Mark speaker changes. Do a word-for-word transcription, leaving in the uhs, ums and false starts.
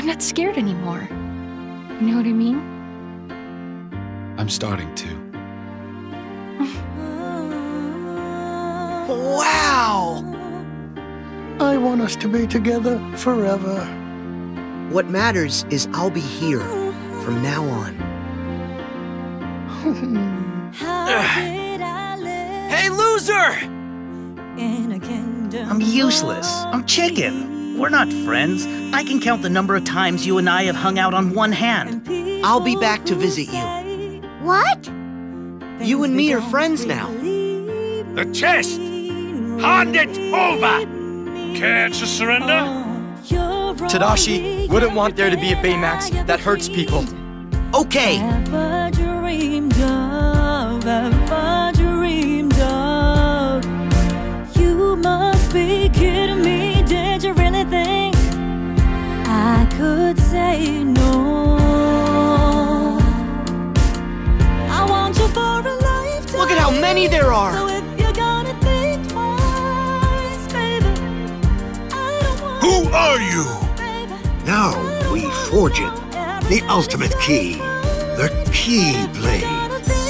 Speaker 1: I'm not scared anymore. You know what I mean?
Speaker 2: I'm starting to.
Speaker 3: Wow!
Speaker 4: I want us to be together forever.
Speaker 3: What matters is I'll be here from now on.
Speaker 5: Hey, loser!
Speaker 6: I'm useless. I'm chicken. We're not friends. I can count the number of times you and I have hung out on one hand.
Speaker 3: I'll be back to visit you.
Speaker 7: What?
Speaker 3: You and me are friends now.
Speaker 8: The chest! Hand it over! Care to surrender?
Speaker 5: Tadashi wouldn't want there to be a Baymax that hurts people.
Speaker 3: Okay!
Speaker 9: Ever dreamed of, ever dreamed of. You must be kidding me. Did you really think I could say no? I want you for a lifetime.
Speaker 3: Look at how many there are!
Speaker 9: So if you're gonna think twice, baby, I don't want.
Speaker 10: Who are you? Now we forge it. The ultimate key. The Keyblade.